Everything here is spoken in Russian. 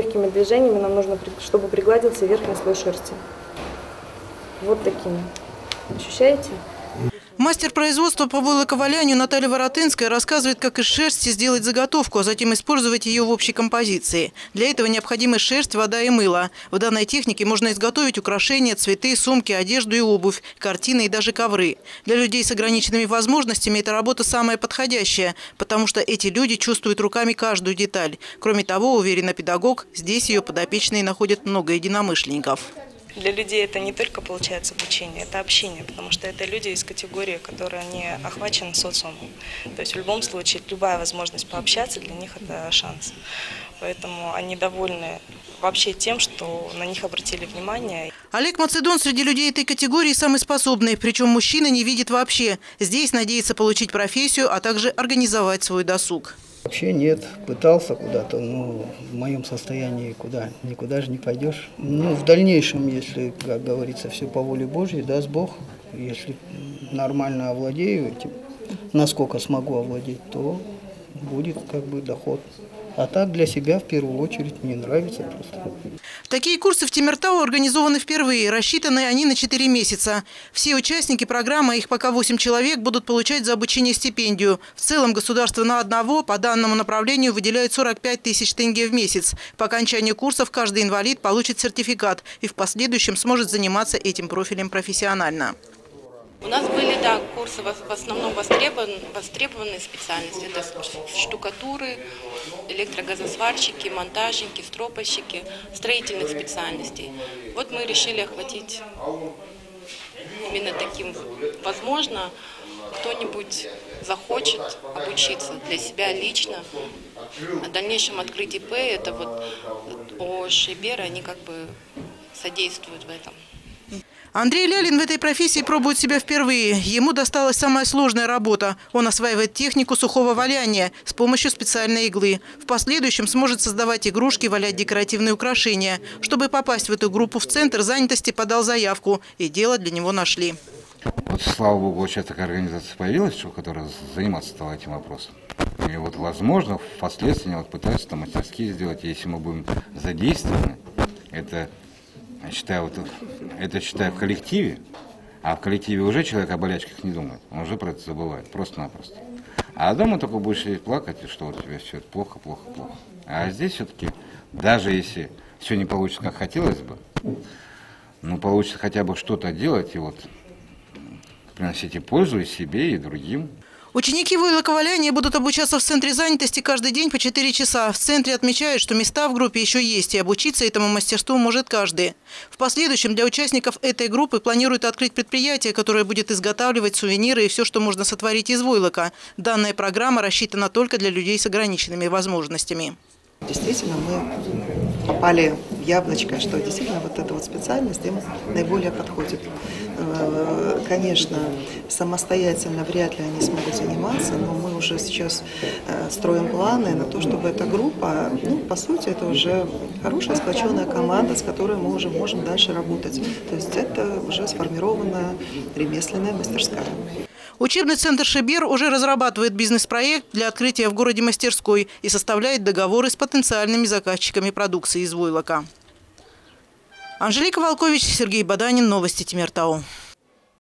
легкими движениями нам нужно, чтобы пригладился верхний слой шерсти. Вот такими. Ощущаете? Мастер производства по войлоковалянию Наталья Воротынская рассказывает, как из шерсти сделать заготовку, а затем использовать ее в общей композиции. Для этого необходимы шерсть, вода и мыло. В данной технике можно изготовить украшения, цветы, сумки, одежду и обувь, картины и даже ковры. Для людей с ограниченными возможностями эта работа самая подходящая, потому что эти люди чувствуют руками каждую деталь. Кроме того, уверена педагог, здесь ее подопечные находят много единомышленников. Для людей это не только получается обучение, это общение, потому что это люди из категории, которые не охвачены социумом. То есть в любом случае любая возможность пообщаться для них это шанс. Поэтому они довольны вообще тем, что на них обратили внимание. Олег Мацедон среди людей этой категории самый способный, причем мужчина не видит вообще. Здесь надеется получить профессию, а также организовать свой досуг. Вообще нет, пытался куда-то, но в моем состоянии никуда же не пойдешь. Ну, в дальнейшем, если, как говорится, все по воле Божьей, даст Бог, если нормально овладею этим, насколько смогу овладеть, то будет как бы доход. А так для себя в первую очередь мне нравится просто. Такие курсы в Темиртау организованы впервые. Рассчитаны они на 4 месяца. Все участники программы, их пока 8 человек, будут получать за обучение стипендию. В целом государство на одного по данному направлению выделяет 45 тысяч тенге в месяц. По окончанию курсов каждый инвалид получит сертификат и в последующем сможет заниматься этим профилем профессионально. У нас были, курсы в основном востребованные специальности. Это штукатуры, электрогазосварщики, монтажники, стропольщики, строительных специальностей. Вот мы решили охватить именно таким. Возможно, кто-нибудь захочет обучиться для себя лично. В дальнейшем открыть ИП, это вот ООО «Шибер», они как бы содействуют в этом. Андрей Лялин в этой профессии пробует себя впервые. Ему досталась самая сложная работа. Он осваивает технику сухого валяния с помощью специальной иглы. В последующем сможет создавать игрушки, валять декоративные украшения. Чтобы попасть в эту группу в центр занятости, подал заявку. И дело для него нашли. Вот, слава богу, сейчас такая организация появилась, которая заниматься стала этим вопросом. И вот, возможно, впоследствии пытаются там мастерские сделать, если мы будем задействованы. Это считаю в коллективе, а в коллективе уже человек о болячках не думает, он уже про это забывает, просто-напросто. А дома только будешь сидеть плакать, и что у тебя все это плохо. А здесь все-таки, даже если все не получится, как хотелось бы, но получится хотя бы что-то делать и вот приносить и пользу и себе, и другим. Ученики войлоковаляния будут обучаться в центре занятости каждый день по 4 часа. В центре отмечают, что места в группе еще есть, и обучиться этому мастерству может каждый. В последующем для участников этой группы планируют открыть предприятие, которое будет изготавливать сувениры и все, что можно сотворить из войлока. Данная программа рассчитана только для людей с ограниченными возможностями. Действительно, мы попали в яблочко, что действительно вот эта вот специальность им наиболее подходит. Конечно, самостоятельно вряд ли они смогут заниматься, но мы уже сейчас строим планы на то, чтобы эта группа, по сути, это уже хорошая сплоченная команда, с которой мы уже можем дальше работать. То есть это уже сформированная ремесленная мастерская. Учебный центр «Шибер» уже разрабатывает бизнес-проект для открытия в городе мастерской и составляет договоры с потенциальными заказчиками продукции из войлока. Анжелика Волкович, Сергей Баданин. Новости Темиртау.